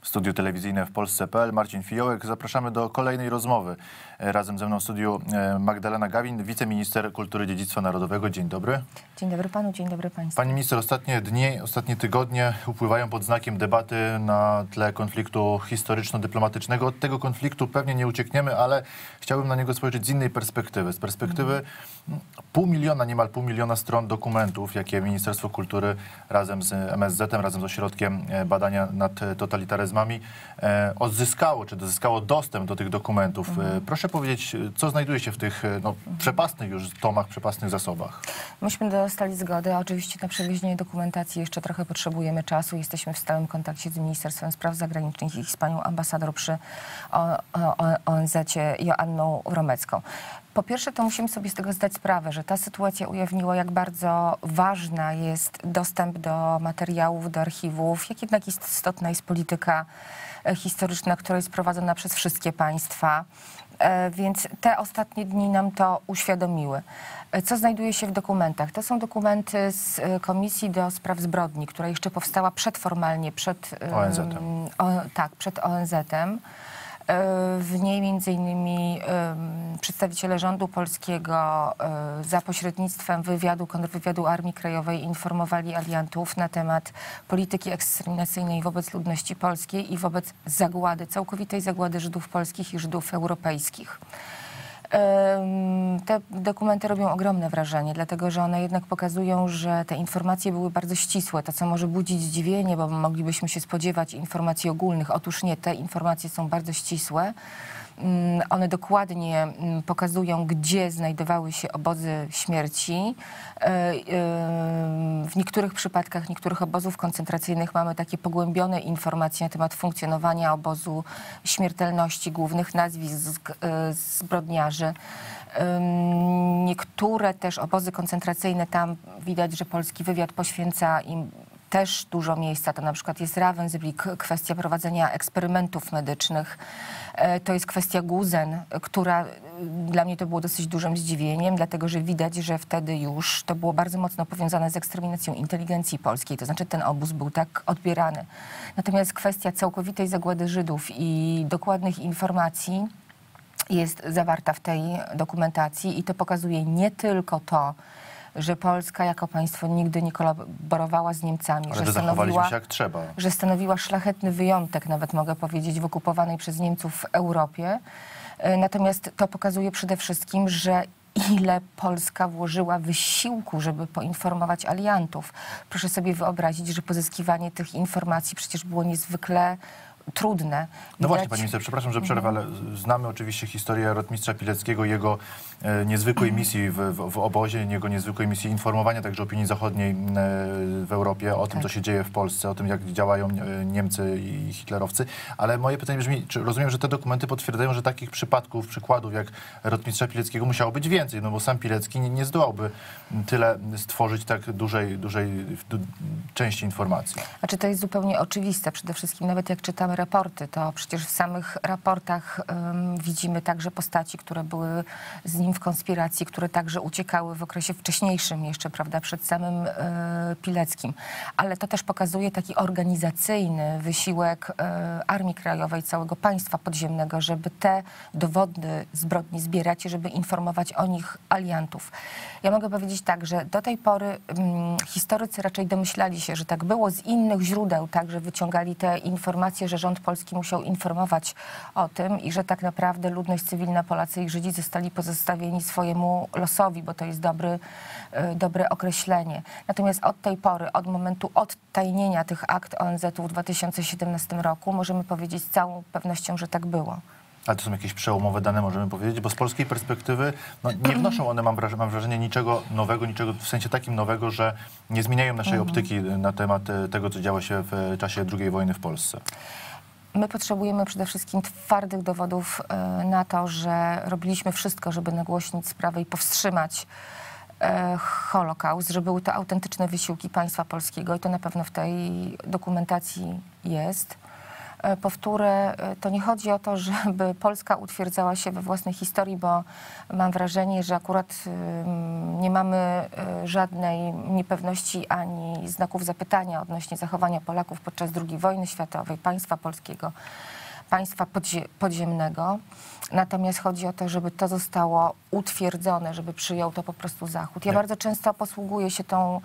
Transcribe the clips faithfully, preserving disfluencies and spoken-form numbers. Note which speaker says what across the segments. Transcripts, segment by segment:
Speaker 1: studiu telewizyjne w Polsce kropka pe el. Marcin Fiołek. Zapraszamy do kolejnej rozmowy. Razem ze mną w studiu Magdalena Gawin, wiceminister kultury i dziedzictwa narodowego. Dzień dobry.
Speaker 2: Dzień dobry panu, dzień dobry państwu.
Speaker 1: Pani minister, ostatnie dni, ostatnie tygodnie upływają pod znakiem debaty na tle konfliktu historyczno-dyplomatycznego. Od tego konfliktu pewnie nie uciekniemy, ale chciałbym na niego spojrzeć z innej perspektywy. Z perspektywy mm. pół miliona, niemal pół miliona stron dokumentów, jakie Ministerstwo Kultury razem z em es zetem, razem z Ośrodkiem Badania nad Totalitaryzmami e, odzyskało, czy dozyskało dostęp do tych dokumentów. Mhm. Proszę powiedzieć, co znajduje się w tych no, przepastnych już tomach, przepastnych zasobach?
Speaker 2: Myśmy dostali zgodę. Oczywiście na przewiezienie dokumentacji jeszcze trochę potrzebujemy czasu. Jesteśmy w stałym kontakcie z Ministerstwem Spraw Zagranicznych i z panią ambasador przy o en zecie Joanną Romecką. Po pierwsze, to musimy sobie z tego zdać sprawę, że ta sytuacja ujawniła, jak bardzo ważna jest dostęp do materiałów, do archiwów, jak jednak istotna jest polityka historyczna, która jest prowadzona przez wszystkie państwa. Więc te ostatnie dni nam to uświadomiły. Co znajduje się w dokumentach? To są dokumenty z Komisji do Spraw Zbrodni, która jeszcze powstała przedformalnie przed
Speaker 1: o en zetem.
Speaker 2: O, tak, przed o en zetem. W niej między innymi przedstawiciele rządu polskiego za pośrednictwem wywiadu, kontrwywiadu Armii Krajowej informowali aliantów na temat polityki eksterminacyjnej wobec ludności polskiej i wobec zagłady, całkowitej zagłady Żydów polskich i Żydów europejskich. Te dokumenty robią ogromne wrażenie, dlatego że one jednak pokazują, że te informacje były bardzo ścisłe, to co może budzić zdziwienie, bo moglibyśmy się spodziewać informacji ogólnych. Otóż nie, te informacje są bardzo ścisłe. One dokładnie pokazują, gdzie znajdowały się obozy śmierci. W niektórych przypadkach, niektórych obozów koncentracyjnych mamy takie pogłębione informacje na temat funkcjonowania obozu, śmiertelności, głównych nazwisk zbrodniarzy. Niektóre też obozy koncentracyjne, tam widać, że polski wywiad poświęca im też dużo miejsca. To na przykład jest Ravensbrück, kwestia prowadzenia eksperymentów medycznych. To jest kwestia Gusen, która dla mnie to było dosyć dużym zdziwieniem, dlatego że widać, że wtedy już to było bardzo mocno powiązane z eksterminacją inteligencji polskiej. To znaczy ten obóz był tak odbierany. Natomiast kwestia całkowitej zagłady Żydów i dokładnych informacji jest zawarta w tej dokumentacji i to pokazuje nie tylko to, że Polska jako państwo nigdy nie kolaborowała z Niemcami,
Speaker 1: Ale
Speaker 2: że
Speaker 1: zachowaliśmy się jak trzeba.
Speaker 2: że stanowiła szlachetny wyjątek, nawet mogę powiedzieć, w okupowanej przez Niemców w Europie. Natomiast to pokazuje przede wszystkim, że ile Polska włożyła wysiłku, żeby poinformować aliantów. Proszę sobie wyobrazić, że pozyskiwanie tych informacji przecież było niezwykle trudne.
Speaker 1: No właśnie, pani minister, przepraszam, że przerwę, ale znamy oczywiście historię rotmistrza Pileckiego, jego e, niezwykłej misji w, w, w obozie, jego niezwykłej misji informowania także opinii zachodniej e, w Europie o tym, tak. co się dzieje w Polsce, o tym, jak działają e, Niemcy i hitlerowcy. Ale moje pytanie brzmi, czy rozumiem, że te dokumenty potwierdzają, że takich przypadków, przykładów jak rotmistrza Pileckiego musiało być więcej, no bo sam Pilecki nie, nie zdołałby tyle stworzyć tak dużej, dużej du, części informacji.
Speaker 2: Znaczy to jest zupełnie oczywiste. Przede wszystkim nawet jak czytamy raporty, to przecież w samych raportach um, widzimy także postaci, które były z nim w konspiracji, które także uciekały w okresie wcześniejszym jeszcze, prawda, przed samym e, Pileckim. Ale to też pokazuje taki organizacyjny wysiłek e, Armii Krajowej, całego państwa podziemnego, żeby te dowody zbrodni zbierać i żeby informować o nich aliantów. Ja mogę powiedzieć tak, że do tej pory um, historycy raczej domyślali się, że tak było, z innych źródeł także wyciągali te informacje, że rząd polski musiał informować o tym i że tak naprawdę ludność cywilna, Polacy i Żydzi zostali pozostawieni swojemu losowi, bo to jest dobry, dobre określenie. Natomiast od tej pory, od momentu odtajnienia tych akt o en zetu w dwa tysiące siedemnastym roku, możemy powiedzieć z całą pewnością, że tak było.
Speaker 1: Ale to są jakieś przełomowe dane, możemy powiedzieć, bo z polskiej perspektywy no, nie wnoszą one, mam wrażenie, mam wrażenie, niczego nowego, niczego w sensie takim nowego, że nie zmieniają naszej mhm. optyki na temat tego, co działo się w czasie drugiej wojny w Polsce.
Speaker 2: My potrzebujemy przede wszystkim twardych dowodów na to, że robiliśmy wszystko, żeby nagłośnić sprawę i powstrzymać Holokaust, że były to autentyczne wysiłki państwa polskiego i to na pewno w tej dokumentacji jest. Powtórę, to nie chodzi o to, żeby Polska utwierdzała się we własnej historii, bo mam wrażenie, że akurat nie mamy żadnej niepewności ani znaków zapytania odnośnie zachowania Polaków podczas drugiej wojny światowej, państwa polskiego, państwa podzie podziemnego. Natomiast chodzi o to, żeby to zostało utwierdzone, żeby przyjął to po prostu Zachód. Ja
Speaker 1: Nie.
Speaker 2: bardzo często posługuję się tą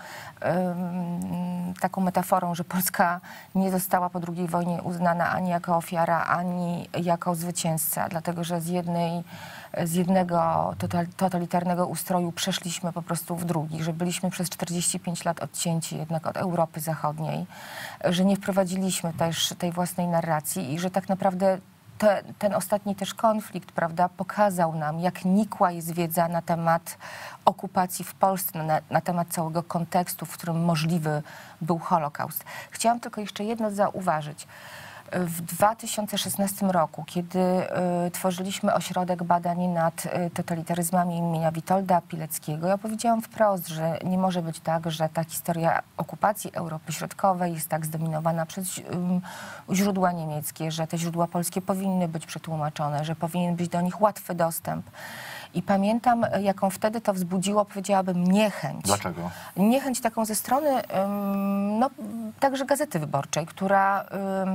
Speaker 2: um, taką metaforą, że Polska nie została po drugiej wojnie uznana ani jako ofiara, ani jako zwycięzca, dlatego że z jednej z jednego totalitarnego ustroju przeszliśmy po prostu w drugi, że byliśmy przez czterdzieści pięć lat odcięci jednak od Europy Zachodniej, że nie wprowadziliśmy też tej własnej narracji i że tak naprawdę te, ten ostatni też konflikt, prawda, pokazał nam, jak nikła jest wiedza na temat okupacji w Polsce, na, na temat całego kontekstu, w którym możliwy był Holokaust. Chciałam tylko jeszcze jedno zauważyć. W dwa tysiące szesnastym roku, kiedy y, tworzyliśmy ośrodek badań nad y, totalitaryzmami imienia Witolda Pileckiego, ja powiedziałam wprost, że nie może być tak, że ta historia okupacji Europy Środkowej jest tak zdominowana przez y, źródła niemieckie, że te źródła polskie powinny być przetłumaczone, że powinien być do nich łatwy dostęp. I pamiętam, jaką wtedy to wzbudziło, powiedziałabym, niechęć.
Speaker 1: Dlaczego? Niechęć
Speaker 2: taką ze strony no, także Gazety Wyborczej, która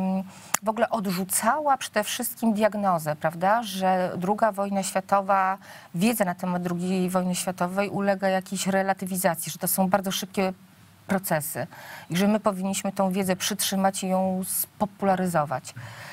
Speaker 2: w ogóle odrzucała przede wszystkim diagnozę, prawda, że druga wojna światowa, wiedza na temat drugiej wojny światowej ulega jakiejś relatywizacji, że to są bardzo szybkie procesy i że my powinniśmy tą wiedzę przytrzymać i ją spopularyzować.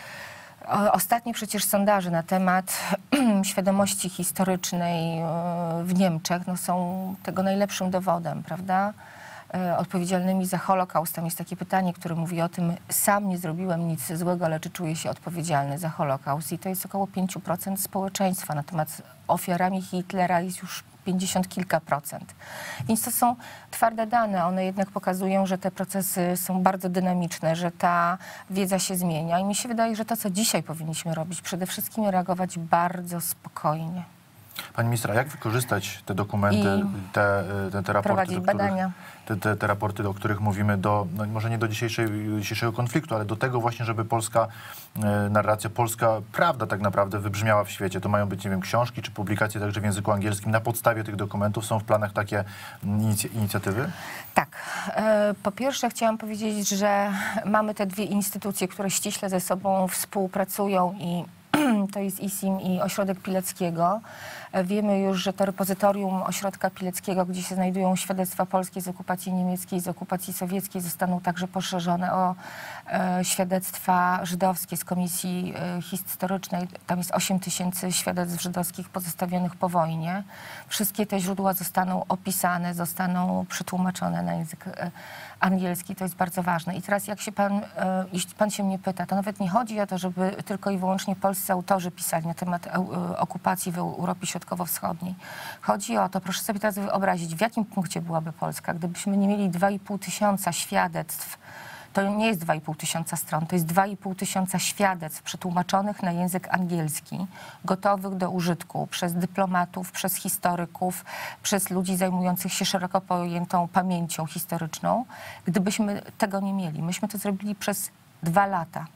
Speaker 2: Ostatnie przecież sondaże na temat świadomości historycznej w Niemczech no, są tego najlepszym dowodem, prawda? Odpowiedzialnymi za Holokaust. Tam jest takie pytanie, które mówi o tym, sam nie zrobiłem nic złego, ale czy czuję się odpowiedzialny za Holokaust? I to jest około pięć procent społeczeństwa. Natomiast ofiarami Hitlera jest już pięćdziesiąt kilka procent. Więc to są twarde dane. One jednak pokazują, że te procesy są bardzo dynamiczne, że ta wiedza się zmienia. I mi się wydaje, że to, co dzisiaj powinniśmy robić, przede wszystkim reagować bardzo spokojnie.
Speaker 1: Pani ministra, jak wykorzystać te dokumenty,
Speaker 2: I
Speaker 1: te, te, te raporty,
Speaker 2: prowadzić
Speaker 1: do których,
Speaker 2: badania.
Speaker 1: Te, te, te raporty, o których mówimy, do, no może nie do dzisiejszej, dzisiejszego konfliktu, ale do tego właśnie, żeby polska e, narracja, polska prawda tak naprawdę wybrzmiała w świecie. To mają być, nie wiem, książki czy publikacje także w języku angielskim. Na podstawie tych dokumentów są w planach takie inic inicjatywy?
Speaker 2: Tak. E, po pierwsze chciałam powiedzieć, że mamy te dwie instytucje, które ściśle ze sobą współpracują i to jest I S I M i Ośrodek Pileckiego. Wiemy już, że to repozytorium Ośrodka Pileckiego, gdzie się znajdują świadectwa polskie z okupacji niemieckiej, z okupacji sowieckiej, zostaną także poszerzone o e, świadectwa żydowskie z Komisji e, Historycznej. Tam jest osiem tysięcy świadectw żydowskich pozostawionych po wojnie. Wszystkie te źródła zostaną opisane, zostaną przetłumaczone na język e, angielski. To jest bardzo ważne. I teraz jak się pan, e, jeśli pan się mnie pyta, to nawet nie chodzi o to, żeby tylko i wyłącznie polscy autorzy pisali na temat e, okupacji w Europie Środkowo-Wschodniej. Chodzi o to, proszę sobie teraz wyobrazić, w jakim punkcie byłaby Polska, gdybyśmy nie mieli dwa i pół tysiąca świadectw. To nie jest dwa i pół tysiąca stron, to jest dwa i pół tysiąca świadectw przetłumaczonych na język angielski, gotowych do użytku przez dyplomatów, przez historyków, przez ludzi zajmujących się szeroko pojętą pamięcią historyczną. Gdybyśmy tego nie mieli, myśmy to zrobili przez dwa lata.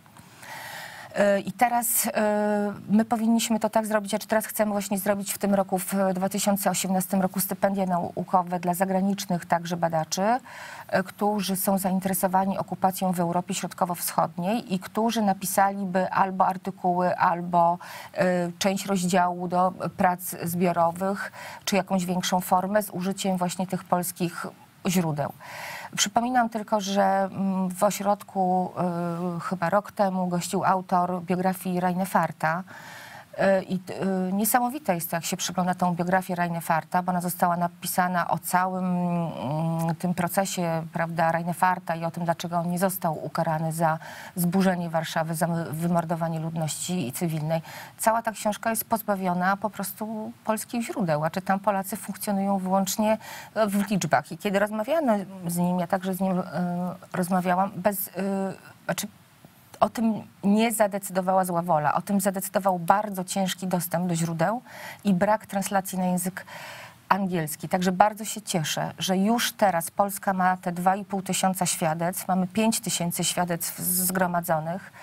Speaker 2: I teraz y, my powinniśmy to tak zrobić, a czy teraz chcemy właśnie zrobić w tym roku, w dwa tysiące osiemnastym roku stypendia naukowe dla zagranicznych także badaczy, y, którzy są zainteresowani okupacją w Europie Środkowo-Wschodniej i którzy napisaliby albo artykuły, albo y, część rozdziału do prac zbiorowych, czy jakąś większą formę z użyciem właśnie tych polskich źródeł. Przypominam tylko, że w ośrodku y, chyba rok temu gościł autor biografii Rajnefarta. I y, niesamowite jest to, jak się przygląda tą biografię Rajnefarta, bo ona została napisana o całym y, tym procesie, prawda, Rajnefarta i o tym, dlaczego on nie został ukarany za zburzenie Warszawy, za wymordowanie ludności cywilnej. Cała ta książka jest pozbawiona po prostu polskich źródeł, a czy tam Polacy funkcjonują wyłącznie w liczbach. I kiedy rozmawiano z nim, ja także z nim y, rozmawiałam, bez, y, znaczy o tym nie zadecydowała zła wola. O tym zadecydował bardzo ciężki dostęp do źródeł i brak translacji na język angielski. Także bardzo się cieszę, że już teraz Polska ma te dwa i pół tysiąca świadectw. Mamy pięć tysięcy świadectw zgromadzonych.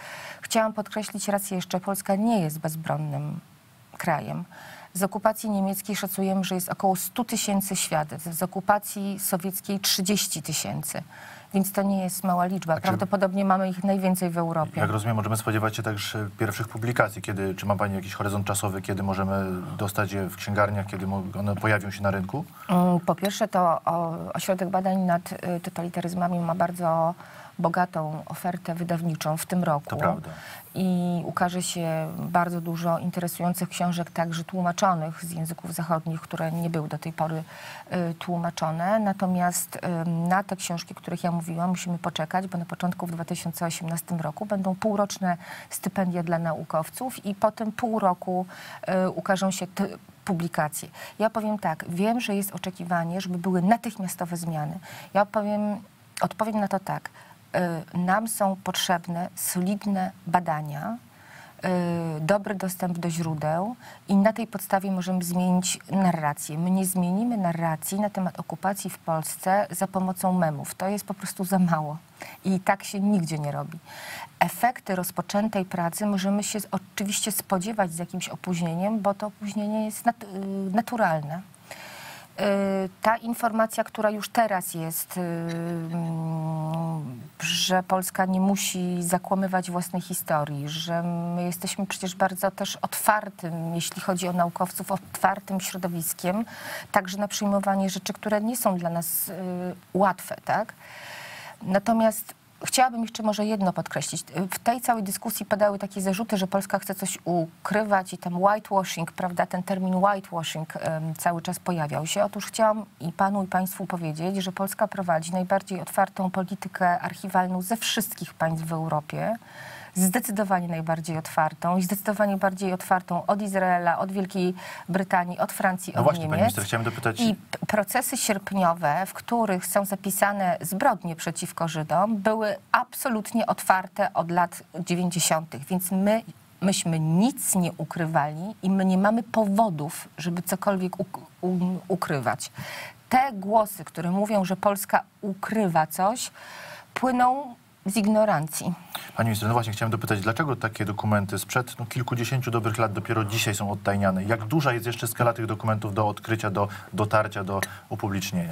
Speaker 2: Chciałam podkreślić raz jeszcze, Polska nie jest bezbronnym krajem. Z okupacji niemieckiej szacujemy, że jest około sto tysięcy świadectw, z okupacji sowieckiej trzydzieści tysięcy. Więc to nie jest mała liczba.
Speaker 1: A czy-
Speaker 2: Prawdopodobnie mamy ich najwięcej w Europie.
Speaker 1: Jak rozumiem, możemy spodziewać się też pierwszych publikacji. Kiedy, czy ma pani jakiś horyzont czasowy, kiedy możemy dostać je w księgarniach, kiedy mo- one pojawią się na rynku?
Speaker 2: Mm, Po pierwsze, to o, Ośrodek Badań nad y, Totalitaryzmami ma bardzo bogatą ofertę wydawniczą w tym roku.
Speaker 1: To prawda.
Speaker 2: I ukaże się bardzo dużo interesujących książek, także tłumaczonych z języków zachodnich, które nie były do tej pory y, tłumaczone. Natomiast y, na te książki, o których ja mówiłam, musimy poczekać, bo na początku w dwa tysiące osiemnastym roku będą półroczne stypendia dla naukowców i potem pół roku y, ukażą się te publikacje. Ja powiem tak, wiem, że jest oczekiwanie, żeby były natychmiastowe zmiany. Ja powiem, odpowiem na to tak. Y, Nam są potrzebne solidne badania, y, dobry dostęp do źródeł i na tej podstawie możemy zmienić narrację. My nie zmienimy narracji na temat okupacji w Polsce za pomocą memów. To jest po prostu za mało. I tak się nigdzie nie robi. Efekty rozpoczętej pracy możemy się oczywiście spodziewać z jakimś opóźnieniem, bo to opóźnienie jest nat- y, naturalne. Y, Ta informacja, która już teraz jest, y, mm, że Polska nie musi zakłamywać własnej historii, że my jesteśmy przecież bardzo też otwartym, jeśli chodzi o naukowców, otwartym środowiskiem, także na przyjmowanie rzeczy, które nie są dla nas y, łatwe, tak? Natomiast chciałabym jeszcze może jedno podkreślić. W tej całej dyskusji padały takie zarzuty, że Polska chce coś ukrywać i tam whitewashing, prawda, ten termin whitewashing um, cały czas pojawiał się. Otóż chciałam i panu i państwu powiedzieć, że Polska prowadzi najbardziej otwartą politykę archiwalną ze wszystkich państw w Europie. Zdecydowanie najbardziej otwartą i zdecydowanie bardziej otwartą od Izraela, od Wielkiej Brytanii, od Francji,
Speaker 1: No
Speaker 2: od
Speaker 1: właśnie, pani
Speaker 2: Niemiec.
Speaker 1: minister, chciałem dopytać...
Speaker 2: I p- procesy sierpniowe, w których są zapisane zbrodnie przeciwko Żydom, były absolutnie otwarte od lat dziewięćdziesiątych. Więc my, myśmy nic nie ukrywali i my nie mamy powodów, żeby cokolwiek uk- u- ukrywać. Te głosy, które mówią, że Polska ukrywa coś, płyną z ignorancji.
Speaker 1: Pani minister, no właśnie, chciałem dopytać, dlaczego takie dokumenty sprzed no, kilkudziesięciu dobrych lat dopiero dzisiaj są odtajniane? Jak duża jest jeszcze skala tych dokumentów do odkrycia, do dotarcia, do upublicznienia?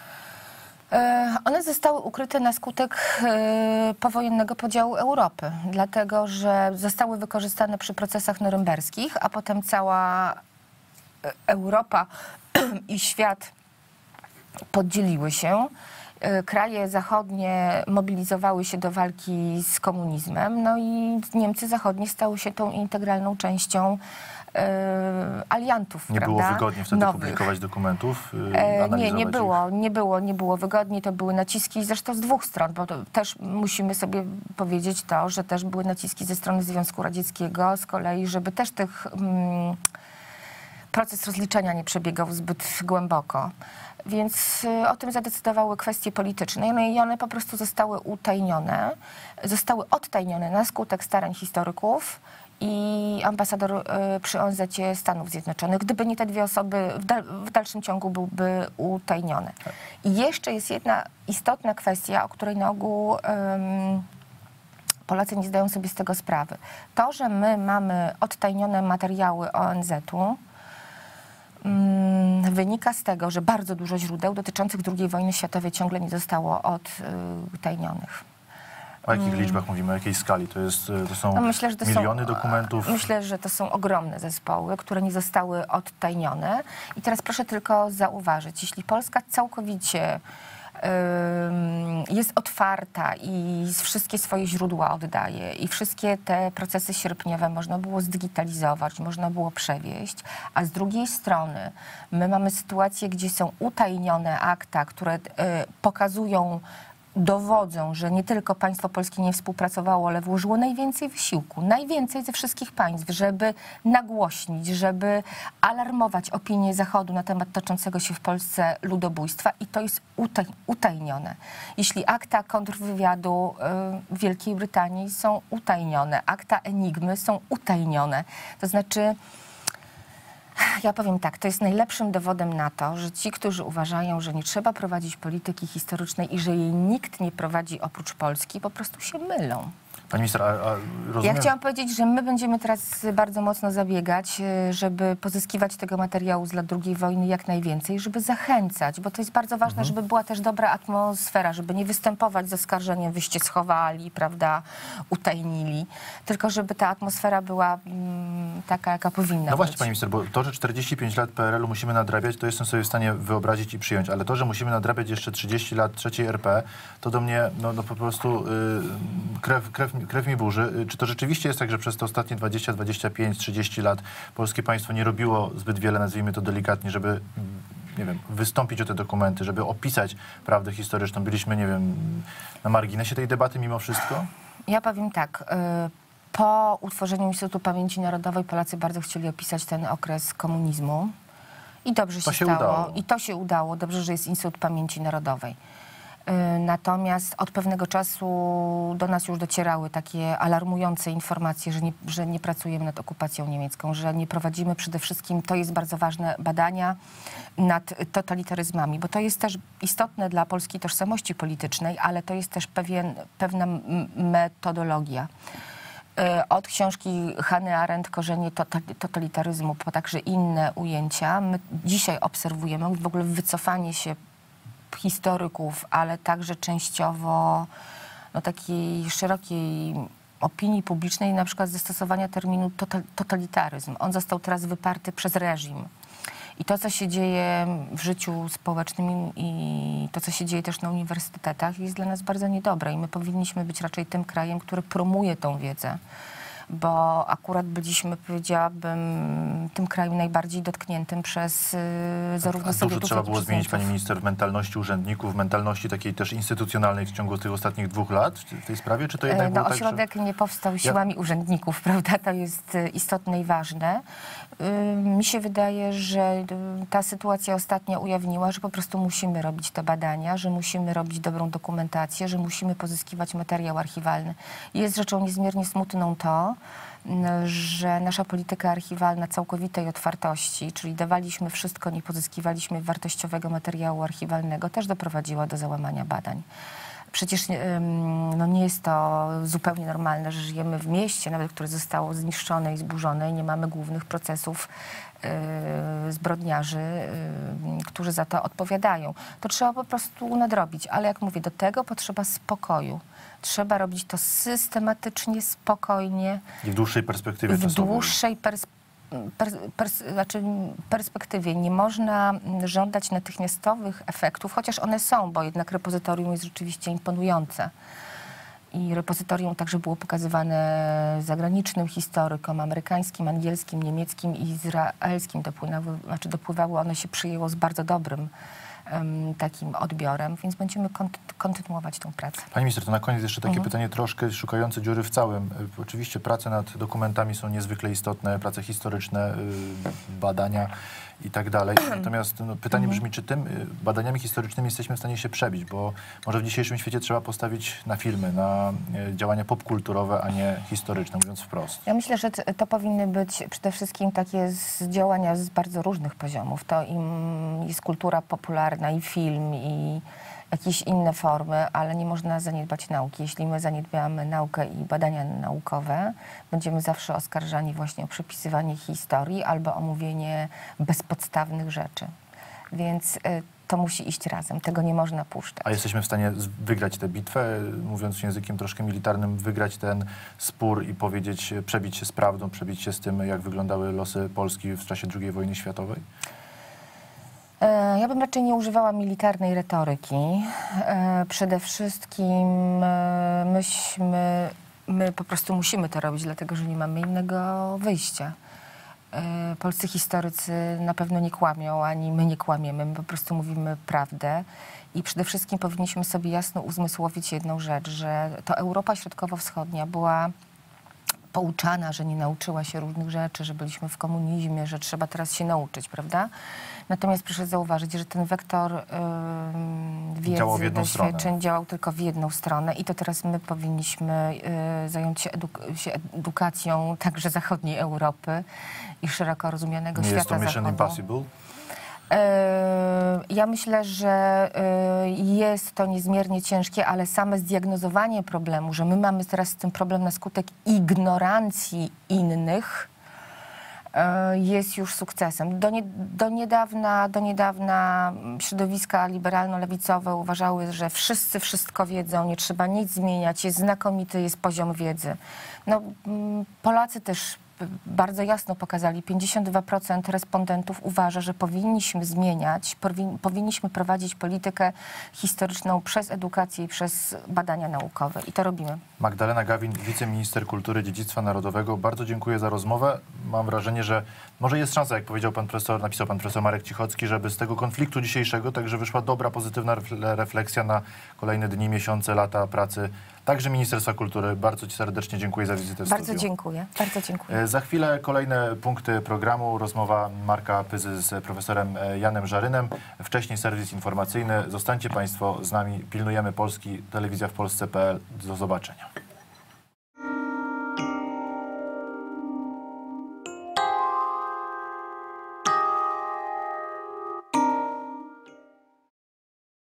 Speaker 2: E, One zostały ukryte na skutek e, powojennego podziału Europy, dlatego że zostały wykorzystane przy procesach norymberskich, a potem cała e, Europa i świat podzieliły się. E, Kraje zachodnie mobilizowały się do walki z komunizmem, no i Niemcy zachodnie stały się tą integralną częścią e, aliantów,
Speaker 1: Nie
Speaker 2: prawda?
Speaker 1: było wygodnie wtedy
Speaker 2: Nowych.
Speaker 1: publikować dokumentów, yy,
Speaker 2: E, Nie,
Speaker 1: analizować
Speaker 2: nie
Speaker 1: ich?
Speaker 2: było, nie było, nie było wygodnie, to były naciski zresztą z dwóch stron, bo to też musimy sobie powiedzieć to, że też były naciski ze strony Związku Radzieckiego z kolei, żeby też tych mm, proces rozliczenia nie przebiegał zbyt głęboko. Więc y, o tym zadecydowały kwestie polityczne no i one po prostu zostały utajnione, zostały odtajnione na skutek starań historyków i ambasador y, przy O N Z-cie Stanów Zjednoczonych. Gdyby nie te dwie osoby, w, dal, w dalszym ciągu byłby utajnione. I jeszcze jest jedna istotna kwestia, o której na ogół ym, Polacy nie zdają sobie z tego sprawy. To, że my mamy odtajnione materiały O N Z-u, ym, wynika z tego, że bardzo dużo źródeł dotyczących drugiej wojny światowej ciągle nie zostało odtajnionych.
Speaker 1: O jakich liczbach mówimy, o jakiej skali? To, jest, to są
Speaker 2: No myślę, że to
Speaker 1: miliony
Speaker 2: są,
Speaker 1: dokumentów?
Speaker 2: Myślę, że to są ogromne zespoły, które nie zostały odtajnione. I teraz proszę tylko zauważyć, jeśli Polska całkowicie ym, jest otwarta i wszystkie swoje źródła oddaje i wszystkie te procesy sierpniowe można było zdigitalizować, można było przewieźć, a z drugiej strony my mamy sytuację, gdzie są utajnione akta, które y, pokazują, dowodzą, że nie tylko państwo polskie nie współpracowało, ale włożyło najwięcej wysiłku, najwięcej ze wszystkich państw, żeby nagłośnić, żeby alarmować opinię Zachodu na temat toczącego się w Polsce ludobójstwa i to jest utaj, utajnione. Jeśli akta kontrwywiadu y, w Wielkiej Brytanii są utajnione, akta Enigmy są utajnione, to znaczy ja powiem tak, to jest najlepszym dowodem na to, że ci, którzy uważają, że nie trzeba prowadzić polityki historycznej i że jej nikt nie prowadzi oprócz Polski, po prostu się mylą.
Speaker 1: Pani minister, a, a rozumiem...
Speaker 2: Ja chciałam powiedzieć, że my będziemy teraz bardzo mocno zabiegać, żeby pozyskiwać tego materiału z lat drugiej wojny jak najwięcej, żeby zachęcać, bo to jest bardzo ważne, mhm. żeby była też dobra atmosfera, żeby nie występować z oskarżeniem, wyście schowali, prawda, utajnili, tylko żeby ta atmosfera była mm, taka, jaka powinna
Speaker 1: No właśnie,
Speaker 2: być.
Speaker 1: pani minister, bo to, że czterdzieści pięć lat P R L u musimy nadrabiać, to jestem sobie w stanie wyobrazić i przyjąć, ale to, że musimy nadrabiać jeszcze trzydzieści lat trzeciej R P, to do mnie no, no po prostu yy, krew, krew, krew mi burzy. Czy to rzeczywiście jest tak, że przez te ostatnie dwadzieścia, dwadzieścia pięć, trzydzieści lat polskie państwo nie robiło zbyt wiele, nazwijmy to delikatnie, żeby, nie wiem, wystąpić o te dokumenty, żeby opisać prawdę historyczną? Byliśmy, nie wiem, na marginesie tej debaty mimo wszystko?
Speaker 2: Ja powiem tak. Y Po utworzeniu Instytutu Pamięci Narodowej Polacy bardzo chcieli opisać ten okres komunizmu i dobrze się,
Speaker 1: to się
Speaker 2: stało.
Speaker 1: Udało.
Speaker 2: I to się udało. Dobrze, że jest Instytut Pamięci Narodowej. Natomiast od pewnego czasu do nas już docierały takie alarmujące informacje, że nie, że nie pracujemy nad okupacją niemiecką, że nie prowadzimy przede wszystkim, to jest bardzo ważne, badania nad totalitaryzmami, bo to jest też istotne dla polskiej tożsamości politycznej, ale to jest też pewien, pewna metodologia. Od książki Hannah Arendt Korzenie totalitaryzmu po także inne ujęcia. My dzisiaj obserwujemy w ogóle wycofanie się historyków, ale także częściowo no, takiej szerokiej opinii publicznej, na przykład zastosowania terminu totalitaryzm. On został teraz wyparty przez reżim. I to, co się dzieje w życiu społecznym i to, co się dzieje też na uniwersytetach, jest dla nas bardzo niedobre i my powinniśmy być raczej tym krajem, który promuje tą wiedzę, bo akurat byliśmy, powiedziałabym, tym krajem najbardziej dotkniętym przez y, zarówno
Speaker 1: Sowietów, jak i
Speaker 2: Sowietów,
Speaker 1: trzeba było zmienić, pani minister, w mentalności urzędników, w mentalności takiej też instytucjonalnej w ciągu tych ostatnich dwóch lat w tej sprawie, czy to jednak
Speaker 2: no,
Speaker 1: było
Speaker 2: ośrodek
Speaker 1: tak, że...
Speaker 2: nie powstał siłami ja... urzędników, prawda? To jest istotne i ważne. Y, mi się wydaje, że ta sytuacja ostatnia ujawniła, że po prostu musimy robić te badania, że musimy robić dobrą dokumentację, że musimy pozyskiwać materiał archiwalny. Jest rzeczą niezmiernie smutną to, że nasza polityka archiwalna całkowitej otwartości, czyli dawaliśmy wszystko, nie pozyskiwaliśmy wartościowego materiału archiwalnego, też doprowadziła do załamania badań. Przecież no, nie jest to zupełnie normalne, że żyjemy w mieście, nawet które zostało zniszczone i zburzone i nie mamy głównych procesów yy, zbrodniarzy, yy, którzy za to odpowiadają. To trzeba po prostu nadrobić, ale jak mówię, do tego potrzeba spokoju. Trzeba robić to systematycznie, spokojnie.
Speaker 1: I w dłuższej perspektywie
Speaker 2: w
Speaker 1: czasowej.
Speaker 2: W dłuższej pers pers pers znaczy perspektywie. Nie można żądać natychmiastowych efektów, chociaż one są, bo jednak repozytorium jest rzeczywiście imponujące. I repozytorium także było pokazywane zagranicznym historykom, amerykańskim, angielskim, niemieckim i izraelskim. Dopłynęły, znaczy dopływało, one się przyjęło z bardzo dobrym Um, takim odbiorem, więc będziemy konty kontynuować tę pracę.
Speaker 1: Pani minister, to na koniec jeszcze takie
Speaker 2: mhm.
Speaker 1: pytanie troszkę szukające dziury w całym. Oczywiście prace nad dokumentami są niezwykle istotne, prace historyczne, yy, badania i tak dalej. Natomiast no, pytanie
Speaker 2: mhm.
Speaker 1: brzmi, czy tym yy, badaniami historycznymi jesteśmy w stanie się przebić, bo może w dzisiejszym świecie trzeba postawić na filmy, na yy, działania popkulturowe, a nie historyczne, mówiąc wprost.
Speaker 2: Ja myślę, że to powinny być przede wszystkim takie z działania z bardzo różnych poziomów. To im jest kultura popularna i film, i jakieś inne formy, ale nie można zaniedbać nauki. Jeśli my zaniedbamy naukę i badania naukowe, będziemy zawsze oskarżani właśnie o przepisywanie historii albo o mówienie bezpodstawnych rzeczy. Więc y, to musi iść razem. Tego nie można puszczać.
Speaker 1: A jesteśmy w stanie wygrać tę bitwę, mówiąc językiem troszkę militarnym, wygrać ten spór i powiedzieć, przebić się z prawdą, przebić się z tym, jak wyglądały losy Polski w czasie drugiej wojny światowej?
Speaker 2: Ja bym raczej nie używała militarnej retoryki. Przede wszystkim myśmy, my po prostu musimy to robić, dlatego że nie mamy innego wyjścia. Polscy historycy na pewno nie kłamią, ani my nie kłamiemy. My po prostu mówimy prawdę i przede wszystkim powinniśmy sobie jasno uzmysłowić jedną rzecz, że to Europa Środkowo-Wschodnia była pouczana, że nie nauczyła się różnych rzeczy, że byliśmy w komunizmie, że trzeba teraz się nauczyć, prawda? Natomiast proszę zauważyć, że ten wektor yy, wiedzy, doświadczeń działał tylko w jedną stronę i to teraz my powinniśmy yy, zająć się, eduk się edukacją także zachodniej Europy i szeroko rozumianego
Speaker 1: nie
Speaker 2: świata
Speaker 1: jest to Mission
Speaker 2: zachodu.
Speaker 1: Impossible?
Speaker 2: Ja myślę, że jest to niezmiernie ciężkie, ale same zdiagnozowanie problemu, że my mamy teraz z tym problem na skutek ignorancji innych, jest już sukcesem. Do, nie, do, niedawna, do niedawna środowiska liberalno-lewicowe uważały, że wszyscy wszystko wiedzą, nie trzeba nic zmieniać, jest znakomity, jest poziom wiedzy. No, Polacy też bardzo jasno pokazali, pięćdziesiąt dwa procent respondentów uważa, że powinniśmy zmieniać, powin, powinniśmy prowadzić politykę historyczną przez edukację i przez badania naukowe. I to robimy.
Speaker 1: Magdalena Gawin, wiceminister kultury, dziedzictwa narodowego. Bardzo dziękuję za rozmowę. Mam wrażenie, że może jest szansa, jak powiedział pan profesor, napisał pan profesor Marek Cichocki, żeby z tego konfliktu dzisiejszego także wyszła dobra, pozytywna refleksja na kolejne dni, miesiące, lata pracy także Ministerstwa Kultury. Bardzo ci serdecznie dziękuję za wizytę w
Speaker 2: Bardzo
Speaker 1: studiu.
Speaker 2: dziękuję. Bardzo dziękuję.
Speaker 1: Za chwilę kolejne punkty programu. Rozmowa Marka Pyzy z profesorem Janem Żarynem. Wcześniej serwis informacyjny. Zostańcie państwo z nami. Pilnujemy Polski. Telewizja w Polsce kropka p l. Do zobaczenia.